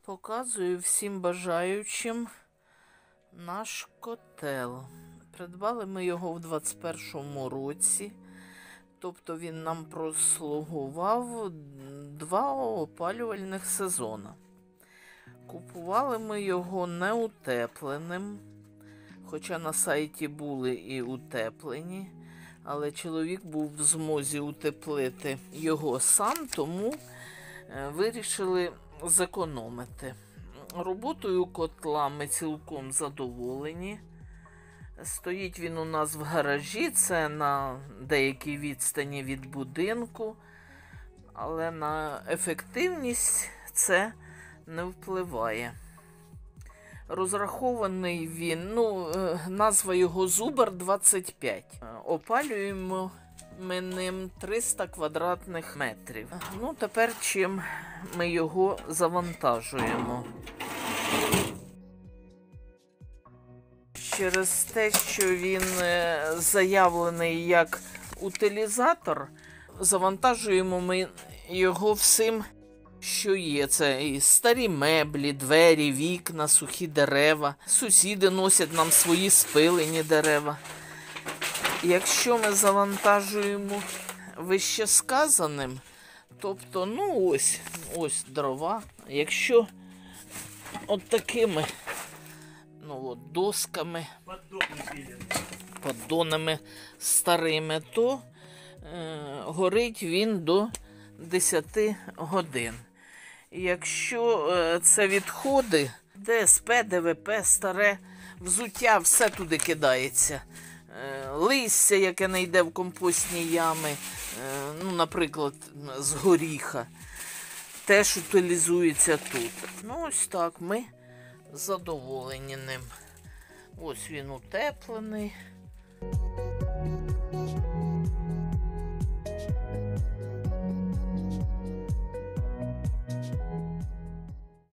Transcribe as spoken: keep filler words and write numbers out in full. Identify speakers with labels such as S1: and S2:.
S1: Показую всім бажаючим наш котел. Придбали ми його в двадцять першому році. Тобто він нам прослугував два опалювальних сезони. Купували ми його неутепленим, хоча на сайті були і утеплені, але чоловік був в змозі утеплити його сам, тому вирішили зекономити. Роботою котла ми цілком задоволені. Стоїть він у нас в гаражі, це на деякій відстані від будинку, але на ефективність це не впливає. Розрахований він, ну, назва його Зубр двадцять п'ять. Опалюємо ми ним триста квадратних метрів. Ну, тепер чим ми його завантажуємо. Через те, що він заявлений як утилізатор, завантажуємо ми його всім, що є. Це і старі меблі, двері, вікна, сухі дерева. Сусіди носять нам свої спилені дерева. Якщо ми завантажуємо вищесказаним, тобто, ну ось, ось дрова. Якщо от такими, ну от досками, поддонами старими, то е, горить він до десяти годин. Якщо е, це відходи, ДСП, ДВП, старе взуття, все туди кидається. Е, листя, яке не йде в компостні ями, е, ну, наприклад, з горіха, теж утилізується тут. Ну, ось так, ми задоволені ним. Ось він утеплений.